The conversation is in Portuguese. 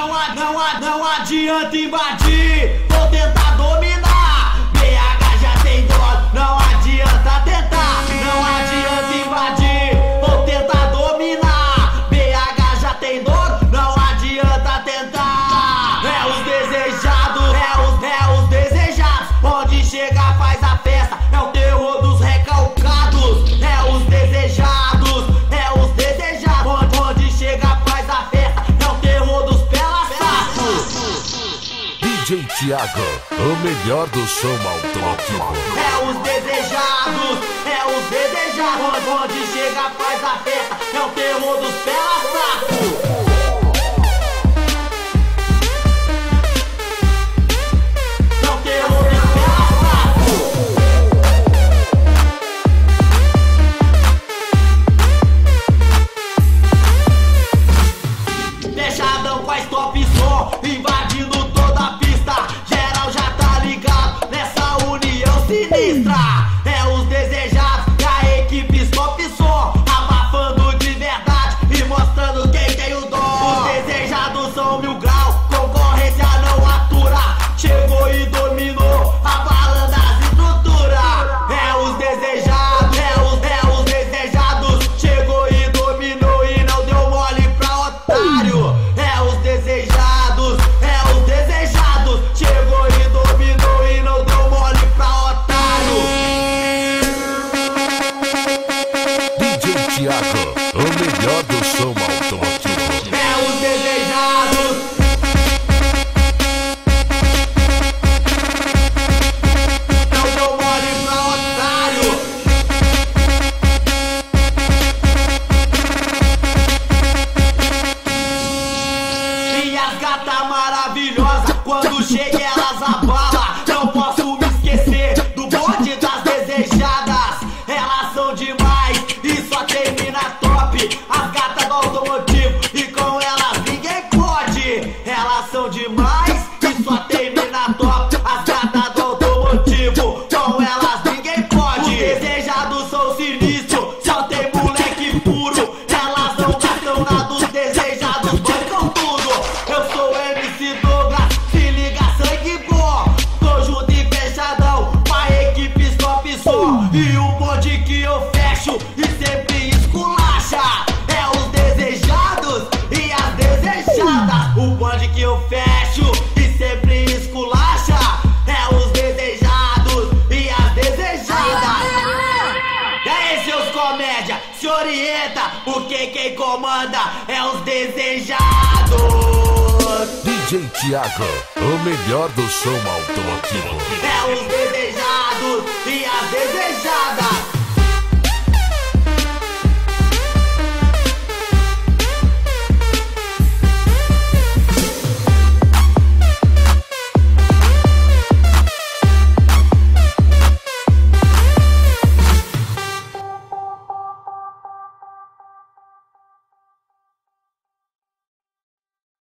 Não adianta invadir, vou tentar dominar. BH já tem dono, não adianta tentar. Não adianta invadir, vou tentar dominar. BH já tem dono, não adianta tentar. É os desejados, é os desejados. Onde chega faz a festa, é o terror dos recalcados. É os desejados, é os desejados. Onde chega faz a festa, é o terror dos DJ Thiago, o melhor do som automotivo. É os desejados, é os desejados. Onde chega faz a festa, é o terror dos pela-saco. Fechadão com a stop som, invadindo toda a pista. Geral já tá ligado nessa união sinistra. É os desejados e a equipe stop som, abafando de verdade e mostrando quem tem o dom. Os desejados são 1000 graus, concorrência não atura. Chegou e dominou, abalando as estruturas. É os desejados, é os desejados. Chegou e dominou e não deu mole pra otário. É os desejados, chegou e dominou e não deu mole pra otário. DJ Thiago, o melhor do som automotivo. É os desejados. Não deu mole pra otário. E as gatas maravilhosas, quando chega elas abalam. Não posso me esquecer do bonde das desejadas. Elas são demais e só termina top. As gatas do automotivo e com elas ninguém pode. Elas são demais e só termina top. As gatas do automotivo, com elas ninguém pode. Os desejados são sinistros, só tem moleque puro. Elas não gastam nada, os desejados bancam tudo. Eu sou MC Douglas, se liga sangue bom. Tô junto e fechadão, com a equipe stop som. E o bonde que eu fecho e sempre esculacha. É os desejados e as desejadas. O bonde que eu fecho e sempre esculacha. É os desejados e as desejadas. E aí, seus comédia, se orienta, porque quem comanda é os desejados. DJ Thiago, o melhor do som automotivo. É os desejados.